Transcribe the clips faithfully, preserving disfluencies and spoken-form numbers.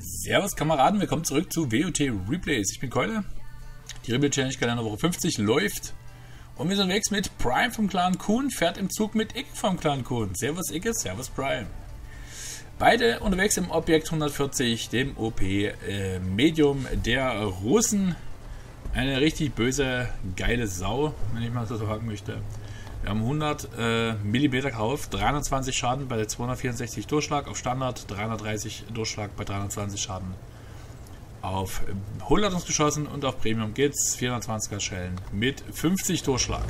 Servus Kameraden, willkommen zurück zu W O T Replays. Ich bin Keule. Die Replay Challenge Kalender Woche fünfzig läuft. Und wir sind unterwegs mit Prime vom Clan Kuhn, fährt im Zug mit Icke vom Clan Kuhn. Servus Icke, Servus Prime. Beide unterwegs im Objekt hundertvierzig, dem O P äh, Medium der Russen. Eine richtig böse, geile Sau, wenn ich mal so sagen möchte. Wir haben hundert äh, Millimeter gekauft, dreihundertzwanzig Schaden bei der zweihundertvierundsechzig Durchschlag auf Standard, dreihundertdreißig Durchschlag bei dreihundertzwanzig Schaden auf hundert uns geschossen und auf Premium geht's vierhundertzwanziger Schellen mit fünfzig Durchschlag.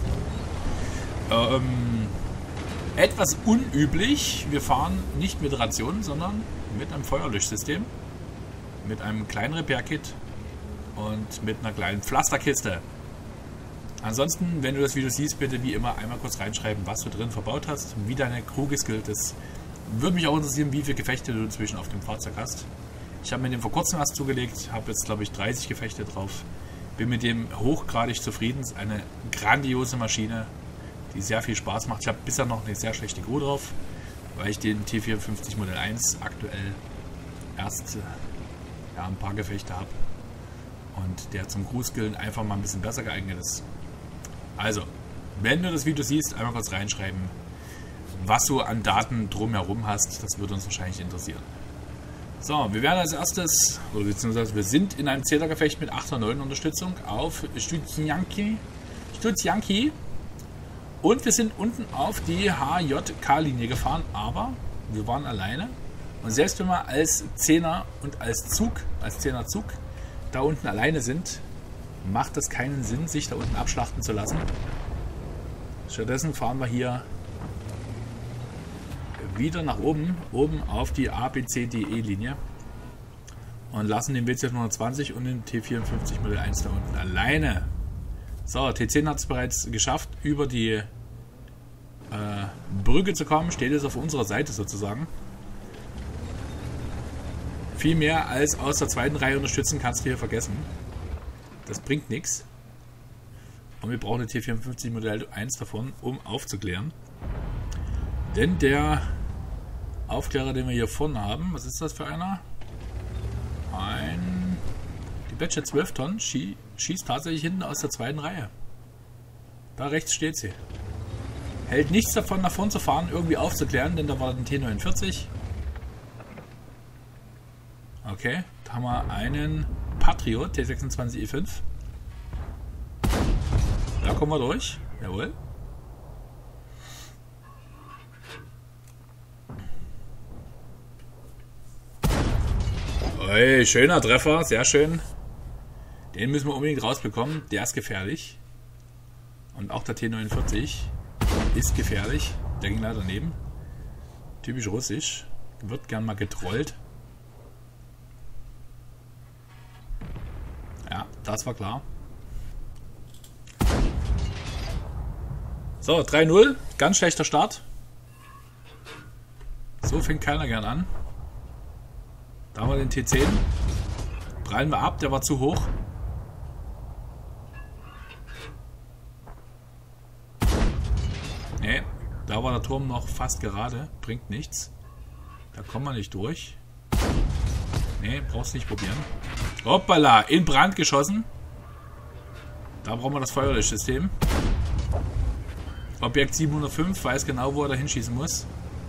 Ähm, etwas unüblich, wir fahren nicht mit Rationen, sondern mit einem Feuerlöschsystem, mit einem kleinen Repair-Kit und mit einer kleinen Pflasterkiste. Ansonsten, wenn du das Video siehst, bitte wie immer einmal kurz reinschreiben, was du drin verbaut hast, wie deine Crew geskillt ist. Würde mich auch interessieren, wie viele Gefechte du inzwischen auf dem Fahrzeug hast. Ich habe mir den vor kurzem was zugelegt, habe jetzt glaube ich dreißig Gefechte drauf. Bin mit dem hochgradig zufrieden, ist eine grandiose Maschine, die sehr viel Spaß macht. Ich habe bisher noch eine sehr schlechte Crew drauf, weil ich den T vierundfünfzig Modell eins aktuell erst ja, ein paar Gefechte habe. Und der zum Crew-Skillen einfach mal ein bisschen besser geeignet ist. Also, wenn du das Video siehst, einmal kurz reinschreiben, was du an Daten drumherum hast. Das würde uns wahrscheinlich interessieren. So, wir werden als erstes, oder beziehungsweise wir sind in einem Zählergefecht mit acht oder neun Unterstützung auf Studzianki. Studzianki. Und wir sind unten auf die H J K-Linie gefahren, aber wir waren alleine. Und selbst wenn wir als Zehner und als Zug, als Zehner-Zug da unten alleine sind, macht das keinen Sinn, sich da unten abschlachten zu lassen. Stattdessen fahren wir hier wieder nach oben, oben auf die A B C D E-Linie und lassen den W Z hundertzwanzig und den T vierundfünfzig Modell eins da unten alleine. So, T zehn hat es bereits geschafft, über die äh, Brücke zu kommen, steht jetzt auf unserer Seite sozusagen. Viel mehr als aus der zweiten Reihe unterstützen kannst du hier vergessen. Das bringt nichts. Und wir brauchen den T vierundfünfzig Modell eins davon, um aufzuklären. Denn der Aufklärer, den wir hier vorne haben, was ist das für einer? Ein... Die Badger zwölf Tonnen schie schießt tatsächlich hinten aus der zweiten Reihe. Da rechts steht sie. Hält nichts davon, nach vorn zu fahren, irgendwie aufzuklären, denn da war ein T neunundvierzig. Okay, da haben wir einen Patriot T sechsundzwanzig E fünf. Da kommen wir durch. Jawohl. Oi, schöner Treffer, sehr schön. Den müssen wir unbedingt rausbekommen. Der ist gefährlich. Und auch der T neunundvierzig ist gefährlich. Der ging leider daneben. Typisch russisch. Wird gern mal getrollt. Ja, das war klar. So, drei null. Ganz schlechter Start. So fängt keiner gern an. Da haben wir den T zehn. Prallen wir ab, der war zu hoch. Ne, da war der Turm noch fast gerade. Bringt nichts. Da kommen wir nicht durch. Ne, brauchst nicht probieren. Hoppala, in Brand geschossen. Da brauchen wir das Feuerlöschsystem. Objekt siebenhundertfünf weiß genau, wo er da hinschießen muss.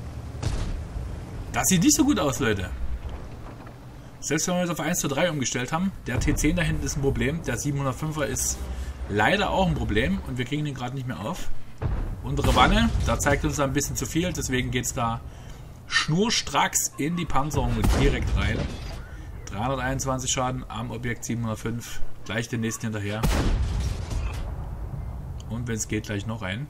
Das sieht nicht so gut aus, Leute. Selbst wenn wir jetzt auf eins zu drei umgestellt haben, der T zehn da hinten ist ein Problem. Der siebenhundertfünfer ist leider auch ein Problem und wir kriegen den gerade nicht mehr auf. Unsere Wanne, da zeigt uns da ein bisschen zu viel, deswegen geht es da schnurstracks in die Panzerung direkt rein. dreihunderteinundzwanzig Schaden am Objekt siebenhundertfünf. Gleich den nächsten hinterher. Und wenn es geht, gleich noch ein.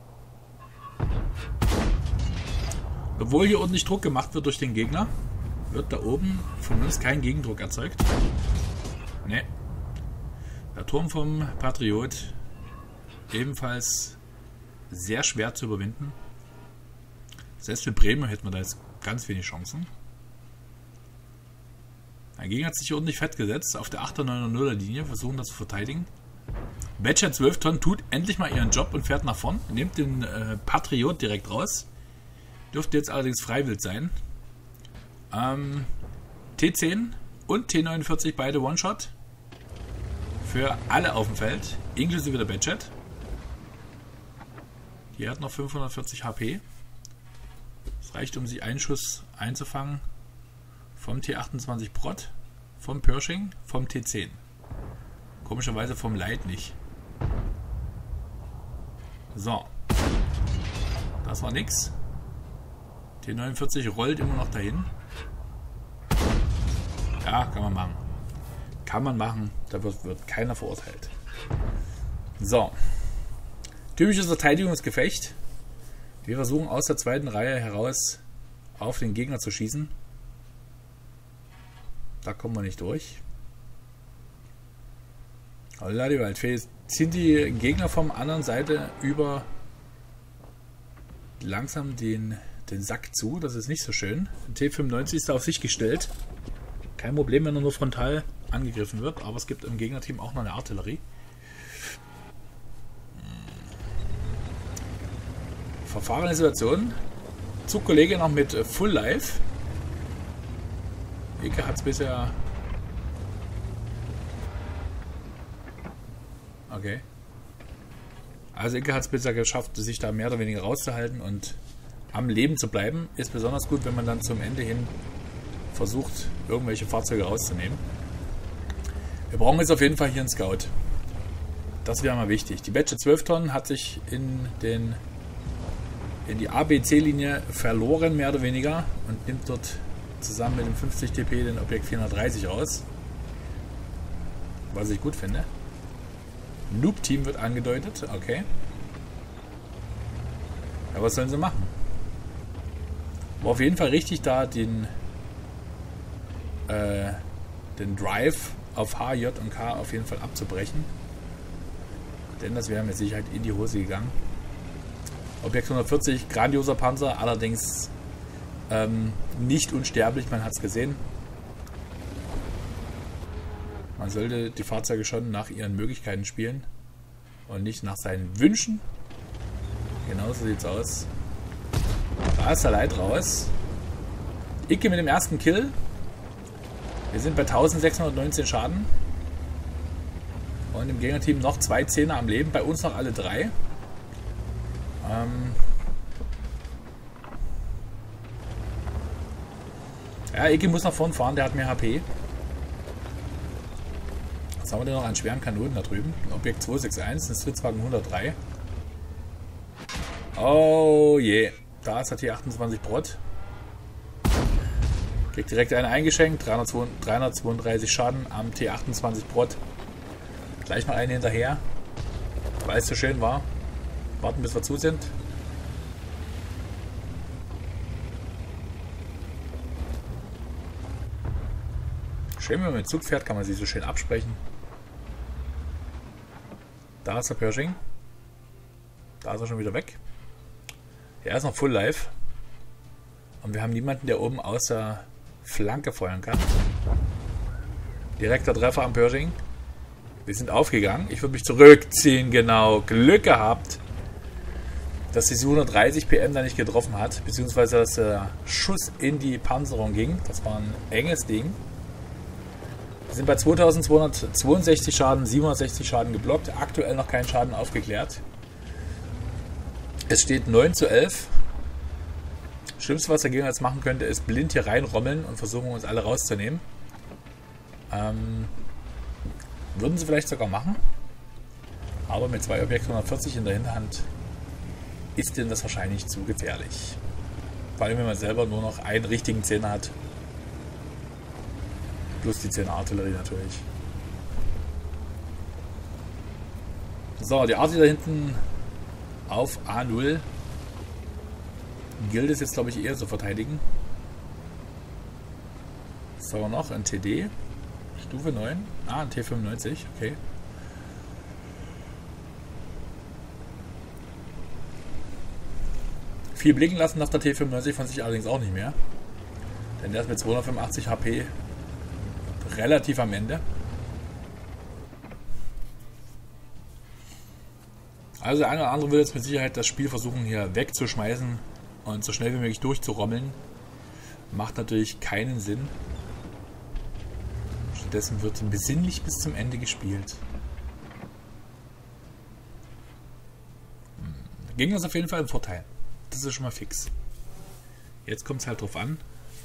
Obwohl hier ordentlich Druck gemacht wird durch den Gegner, wird da oben von uns kein Gegendruck erzeugt. Ne. Der Turm vom Patriot ebenfalls sehr schwer zu überwinden. Selbst für Bremen hätten wir da jetzt ganz wenig Chancen. Dagegen hat sich hier ordentlich fett gesetzt. Auf der achter neuner nuller Linie versuchen das zu verteidigen. Badger zwölf Tonnen tut endlich mal ihren Job und fährt nach vorn. Nimmt den äh, Patriot direkt raus. Dürfte jetzt allerdings freiwillig sein. Ähm, T zehn und T neunundvierzig, beide One-Shot. Für alle auf dem Feld, inklusive der Badget. Die hat noch fünfhundertvierzig H P. Das reicht, um sich einen Schuss einzufangen. Vom T achtundzwanzig Prot, vom Pershing, vom T zehn. Komischerweise vom Light nicht. So. Das war nix. T neunundvierzig rollt immer noch dahin. Ja, kann man machen. Kann man machen. Da wird, wird keiner verurteilt. So. Typisches Verteidigungsgefecht. Wir versuchen aus der zweiten Reihe heraus auf den Gegner zu schießen. Da kommen wir nicht durch. Jetzt ziehen die Gegner vom anderen Seite über langsam den, den Sack zu. Das ist nicht so schön. T fünfundneunzig ist da auf sich gestellt. Kein Problem, wenn er nur frontal angegriffen wird. Aber es gibt im Gegnerteam auch noch eine Artillerie. Verfahrene Situation. Zugkollege noch mit Full Life. Eke hat es bisher... Okay. Also Eke hat es bisher geschafft, sich da mehr oder weniger rauszuhalten und am Leben zu bleiben. Ist besonders gut, wenn man dann zum Ende hin versucht, irgendwelche Fahrzeuge rauszunehmen. Wir brauchen jetzt auf jeden Fall hier einen Scout. Das wäre mal wichtig. Die Badge zwölf Tonnen hat sich in den in die A B C-Linie verloren, mehr oder weniger, und nimmt dort zusammen mit dem fünfzig T P den Objekt vierhundertdreißig raus. Was ich gut finde. Noob-Team wird angedeutet, okay. Ja, was sollen sie machen? War auf jeden Fall richtig, da den äh, den Drive auf H, J und K auf jeden Fall abzubrechen. Denn das wäre mit Sicherheit in die Hose gegangen. Objekt hundertvierzig, grandioser Panzer, allerdings ähm, nicht unsterblich, man hat es gesehen. Man sollte die Fahrzeuge schon nach ihren Möglichkeiten spielen und nicht nach seinen Wünschen. Genauso sieht es aus. Da ist der Light raus. Icke mit dem ersten Kill. Wir sind bei eintausendsechshundertneunzehn Schaden. Und im Gegnerteam noch zwei Zehner am Leben. Bei uns noch alle drei. Ähm ja, Icke muss nach vorn fahren, der hat mehr H P. Was haben wir denn noch an schweren Kanonen da drüben? Objekt zweihundereinundsechzig, das Stritzwagen hundertdrei. Oh je, da ist der T achtundzwanzig Prot. Kriegt direkt einen eingeschenkt, dreihundertzweiunddreißig Schaden am T achtundzwanzig Prot. Gleich mal einen hinterher, weil es so schön war. Warten, bis wir zu sind. Schön, wenn man mit Zug fährt, kann man sich so schön absprechen. Da ist der Pershing. Da ist er schon wieder weg. Er ist noch Full Life. Und wir haben niemanden, der oben aus der Flanke feuern kann. Direkter Treffer am Pershing. Wir sind aufgegangen. Ich würde mich zurückziehen, genau. Glück gehabt, dass die hundertdreißig P M da nicht getroffen hat. Beziehungsweise, dass der Schuss in die Panzerung ging. Das war ein enges Ding. Wir sind bei zweitausendzweihundertzweiundsechzig Schaden, siebenhundertsechzig Schaden geblockt. Aktuell noch kein Schaden aufgeklärt. Es steht neun zu elf. Das Schlimmste, was der Gegner jetzt machen könnte, ist blind hier reinrommeln und versuchen, uns alle rauszunehmen. Ähm, würden sie vielleicht sogar machen. Aber mit zwei Objekt hundertvierzig in der Hinterhand ist denn das wahrscheinlich zu gefährlich. Vor allem, wenn man selber nur noch einen richtigen Zehner hat. Plus die zehner Artillerie natürlich. So, die Artillerie da hinten auf A null. Gilt es jetzt, glaube ich, eher zu verteidigen. Was haben wir noch? Ein T D. Stufe neun. Ah, ein T fünfundneunzig. Okay. Viel blicken lassen nach der T fünfundneunzig von sich allerdings auch nicht mehr. Denn der ist mit zweihundertfünfundachtzig H P relativ am Ende. Also der eine oder andere will jetzt mit Sicherheit das Spiel versuchen hier wegzuschmeißen und so schnell wie möglich durchzurommeln. Macht natürlich keinen Sinn. Stattdessen wird besinnlich bis zum Ende gespielt. Der Gegner ist auf jeden Fall im Vorteil. Das ist schon mal fix. Jetzt kommt es halt drauf an.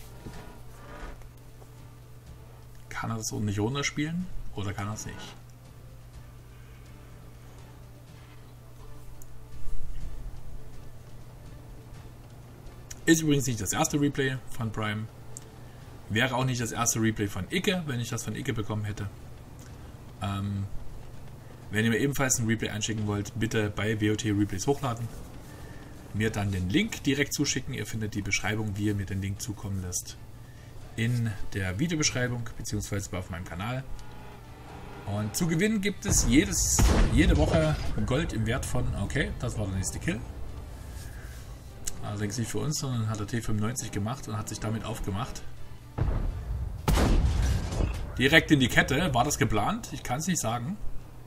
Kann er das ordentlich runterspielen oder kann er es nicht? Ist übrigens nicht das erste Replay von Prime. Wäre auch nicht das erste Replay von Icke, wenn ich das von Icke bekommen hätte. Ähm, wenn ihr mir ebenfalls ein Replay einschicken wollt, bitte bei W O T Replays hochladen. Mir dann den Link direkt zuschicken. Ihr findet die Beschreibung, wie ihr mir den Link zukommen lässt, in der Videobeschreibung bzw. auf meinem Kanal. Und zu gewinnen gibt es jedes, jede Woche Gold im Wert von, okay, das war der nächste Kill. Allerdings nicht für uns, sondern hat der T fünfundneunzig gemacht und hat sich damit aufgemacht. Direkt in die Kette. War das geplant? Ich kann es nicht sagen.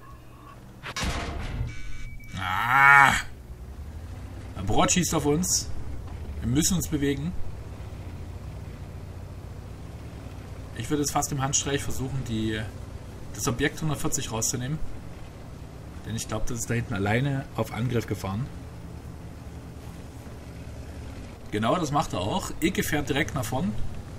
Ah! Der Brot schießt auf uns. Wir müssen uns bewegen. Ich würde jetzt fast im Handstreich versuchen, die, das Objekt hundertvierzig rauszunehmen. Denn ich glaube, das ist da hinten alleine auf Angriff gefahren. Genau, das macht er auch. Icke fährt direkt nach vorn.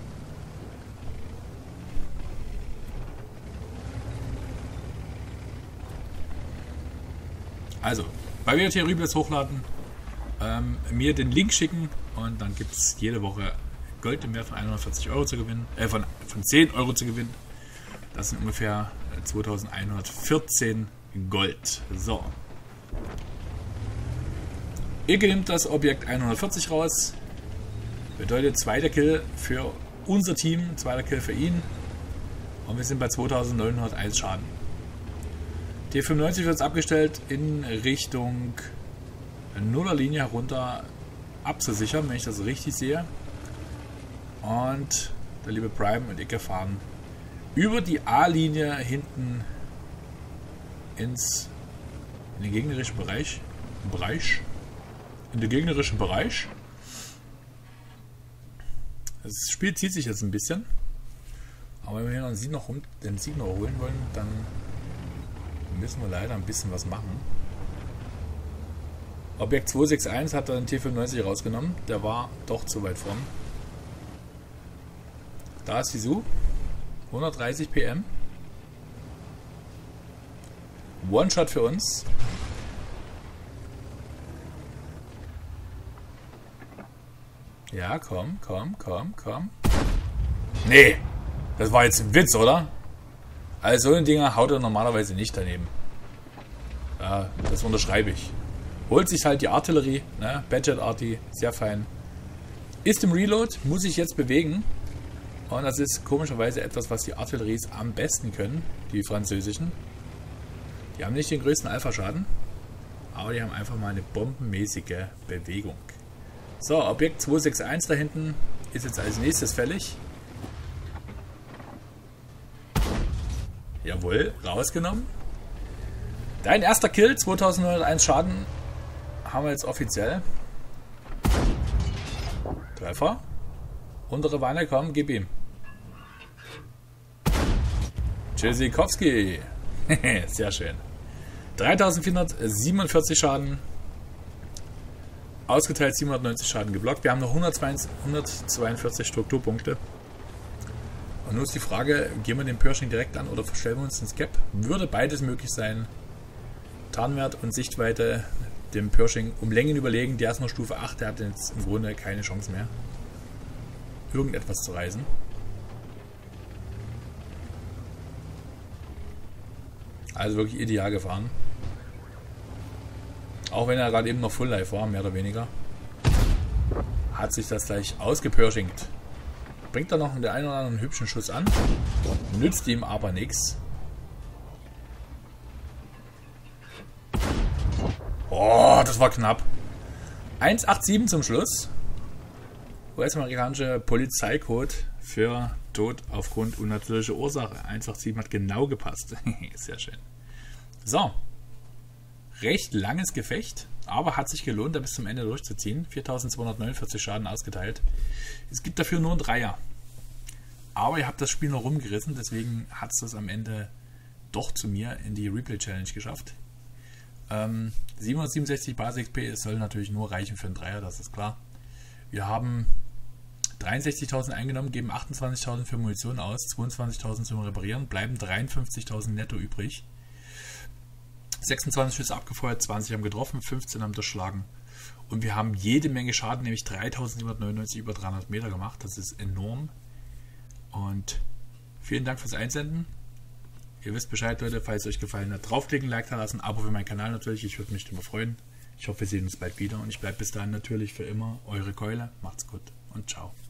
Also, bei W O T Replays hochladen, ähm, mir den Link schicken und dann gibt es jede Woche Gold im Wert von hundertvierzig Euro zu gewinnen, äh, von, von zehn Euro zu gewinnen. Das sind ungefähr zweitausendeinhundertvierzehn Gold. So. Icke nimmt das Objekt hundertvierzig raus. Bedeutet zweiter Kill für unser Team, zweiter Kill für ihn. Und wir sind bei zweitausendneunhunderteins Schaden. T fünfundneunzig wird jetzt abgestellt in Richtung Nullerlinie herunter abzusichern, wenn ich das richtig sehe. Und der liebe Prime und Icke fahren über die A-Linie hinten ins in den gegnerischen Bereich. Bereich. In den gegnerischen Bereich. Das Spiel zieht sich jetzt ein bisschen. Aber wenn wir den Sieg noch, den Sieg noch holen wollen, dann müssen wir leider ein bisschen was machen. Objekt zweihundereinundsechzig hat dann T fünfundneunzig rausgenommen. Der war doch zu weit vorn. Da ist die Su. hundertdreißig P M. One-Shot für uns. Ja, komm, komm, komm, komm. Nee, das war jetzt ein Witz, oder? Also so ein Dinger haut er normalerweise nicht daneben. Ja, das unterschreibe ich. Holt sich halt die Artillerie, ne? Badget Arty, sehr fein. Ist im Reload, muss sich jetzt bewegen. Und das ist komischerweise etwas, was die Artilleries am besten können, die französischen. Die haben nicht den größten Alpha-Schaden, aber die haben einfach mal eine bombenmäßige Bewegung. So, Objekt zweihundertsechsundsechzig da hinten ist jetzt als nächstes fällig. Jawohl, rausgenommen. Dein erster Kill, zweitausendneunhunderteins Schaden, haben wir jetzt offiziell. Treffer. Untere Wanne, komm, gib ihm. Tschüssikowski. Sehr schön. dreitausendvierhundertsiebenundvierzig Schaden. Ausgeteilt siebenhundertneunzig Schaden geblockt. Wir haben noch hundertzweiundvierzig Strukturpunkte. Und nun ist die Frage, gehen wir den Pershing direkt an oder verstellen wir uns ins Gap? Würde beides möglich sein. Tarnwert und Sichtweite dem Pershing um Längen überlegen. Der ist noch Stufe acht, der hat jetzt im Grunde keine Chance mehr, irgendetwas zu reißen. Also wirklich ideal gefahren. Auch wenn er gerade eben noch Full Life war, mehr oder weniger. Hat sich das gleich ausgeperschingt. Bringt er noch den einen oder anderen hübschen Schuss an. Nützt ihm aber nichts. Oh, das war knapp. eins acht sieben zum Schluss. U S-amerikanische Polizeicode für Tod aufgrund unnatürlicher Ursache. eins acht sieben hat genau gepasst. Sehr schön. So. Recht langes Gefecht, aber hat sich gelohnt, da bis zum Ende durchzuziehen. viertausendzweihundertneunundvierzig Schaden ausgeteilt. Es gibt dafür nur einen Dreier. Aber ihr habt das Spiel noch rumgerissen, deswegen hat es das am Ende doch zu mir in die Replay-Challenge geschafft. Ähm, siebenhundertsiebenundsechzig Basis-X P soll natürlich nur reichen für einen Dreier, das ist klar. Wir haben dreiundsechzigtausend eingenommen, geben achtundzwanzigtausend für Munition aus, zweiundzwanzigtausend zum Reparieren, bleiben dreiundfünfzigtausend netto übrig. sechsundzwanzig Schüsse abgefeuert, zwanzig haben getroffen, fünfzehn haben durchschlagen. Und wir haben jede Menge Schaden, nämlich dreitausendsiebenhundertneunundneunzig über dreihundert Meter gemacht. Das ist enorm. Und vielen Dank fürs Einsenden. Ihr wisst Bescheid, Leute, falls es euch gefallen hat. Draufklicken, Like da lassen, Abo für meinen Kanal natürlich. Ich würde mich darüber freuen. Ich hoffe, wir sehen uns bald wieder. Und ich bleibe bis dahin natürlich für immer eure Keule. Macht's gut und ciao.